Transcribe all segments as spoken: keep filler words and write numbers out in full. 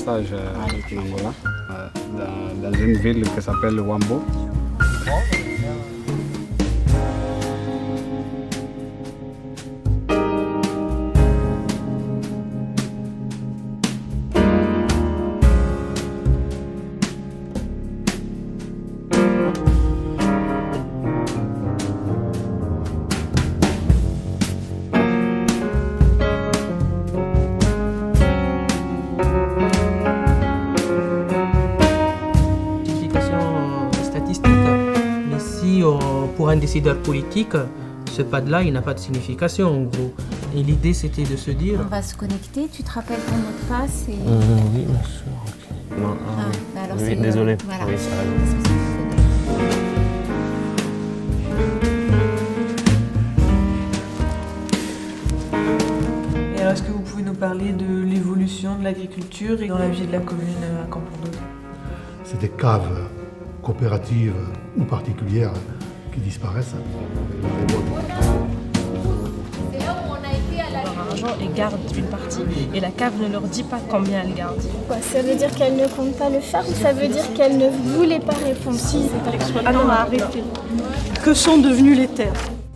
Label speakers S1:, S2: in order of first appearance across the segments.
S1: passage en Angola, dans, dans une ville qui s'appelle Wambo.
S2: Pour un décideur politique, ce pas-là, il n'a pas de signification en gros. Et l'idée, c'était de se dire...
S3: On va se connecter, tu te rappelles ton mot de passe et...
S4: Mmh, oui, bien sûr. Okay. Non, ah,
S3: ah, bah alors
S4: oui, désolé.
S3: Voilà.
S4: Oui, ça
S5: Et alors, est-ce que vous pouvez nous parler de l'évolution de l'agriculture et dans la vie de la commune à Camp-Pondeux?
S6: C'est des caves coopératives ou particulières qui disparaissent.
S7: C'est là où on a été à la...
S8: Leur argent et gardent une partie. Et la cave ne leur dit pas combien elle garde.
S9: Quoi, ça veut dire qu'elle ne compte pas le faire ou ça veut dire qu'elle ne voulait pas répondre? Si,
S8: Ah non, arrêtez. Que sont devenues les terres?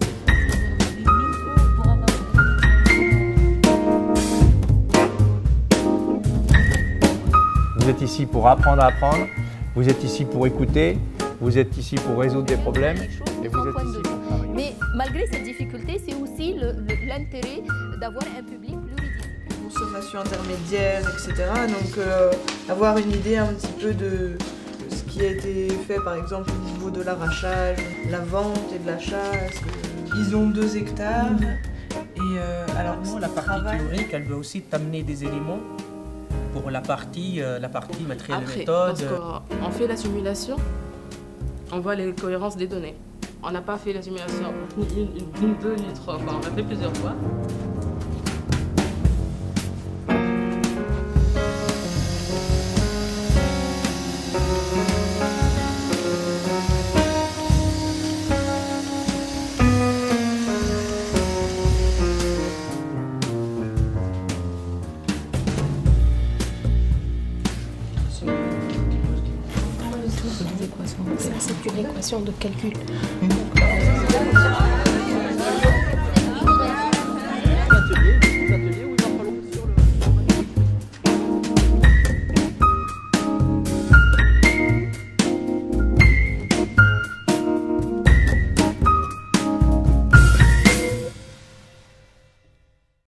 S10: Vous êtes ici pour apprendre à apprendre, vous êtes ici pour écouter, vous êtes ici pour résoudre des problèmes et vous êtes ici pour travailler.
S7: Mais malgré cette difficulté, c'est aussi l'intérêt d'avoir un public pluridisciplinaire.
S5: Consommation intermédiaire, et cetera. Donc euh, avoir une idée un petit peu de ce qui a été fait par exemple au niveau de l'arrachage, la vente et de l'achat. Ils ont deux hectares et euh, alors
S2: la partie théorique, elle veut aussi t'amener des éléments pour la partie, euh, la partie matérielle
S11: Après,
S2: méthode.
S11: On fait la simulation, on voit les cohérences des données. On n'a pas fait la simulation ni une, ni deux, ni trois, enfin, on l'a fait plusieurs fois.
S9: C'est une équation de calcul.